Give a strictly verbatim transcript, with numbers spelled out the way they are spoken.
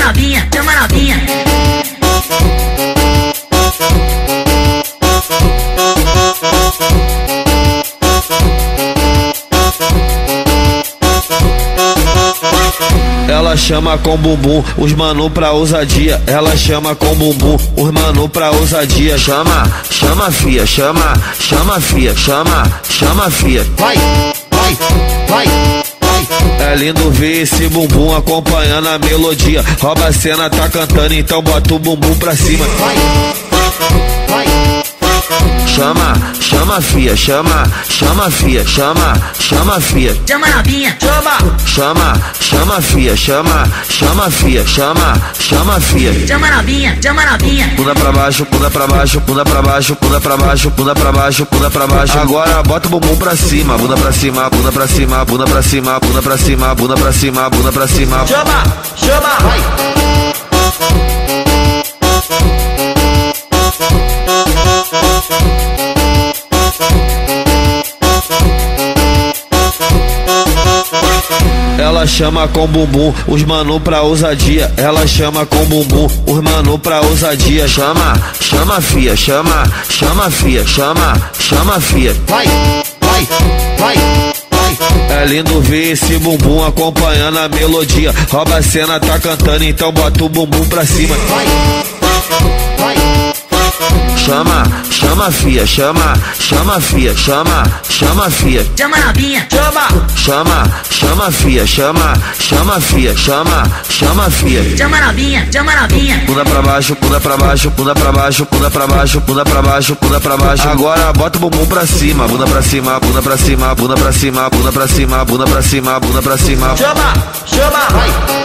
novinha, chama novinha. Ela chama com bumbum, os mano pra ousadia. Ela chama com bumbum, os mano pra ousadia. Chama, chama fia, chama, chama fia, chama, chama fia. Vai, vai, vai, vai. É lindo ver esse bumbum acompanhando a melodia. Rouba a cena, tá cantando, então bota o bumbum pra cima. Vai, vai. Chama, chama fia, chama, chama fia, chama, chama fia. Chama novinha, chama. Chama, chama fia, chama, chama fia, chama, chama fia. Chama novinha, chama novinha. Bunda pra baixo, bunda pra baixo, bunda pra baixo, bunda pra baixo, bunda pra baixo, bunda pra baixo. Agora bota o bumbum pra cima, bunda pra cima, bunda pra cima, bunda pra cima, bunda pra cima, bunda pra cima, bunda pra cima. Chama, chama, vai. Ela chama com bumbum, os mano pra ousadia. Ela chama com bumbum, os mano pra ousadia. Chama, chama fia, chama, chama fia, chama, chama fia. Vai, vai, vai, vai. É lindo ver esse bumbum acompanhando a melodia. Rouba a cena, tá cantando, então bota o bumbum pra cima. Vai, vai. Chama, chama fia, chama, chama fia, chama, chama fia. Chama novinha, Chama, Chama, chama fia, chama, chama fia, chama, chama fia. chama novinha, chama novinha. Bunda pra baixo, bunda pra baixo, bunda pra baixo, bunda pra baixo, bunda pra baixo, bunda pra baixo. Agora bota o bumbum pra cima, bunda pra cima, bunda pra cima, bunda pra cima, bunda pra cima, bunda pra cima, bunda pra cima. chama, chama, vai.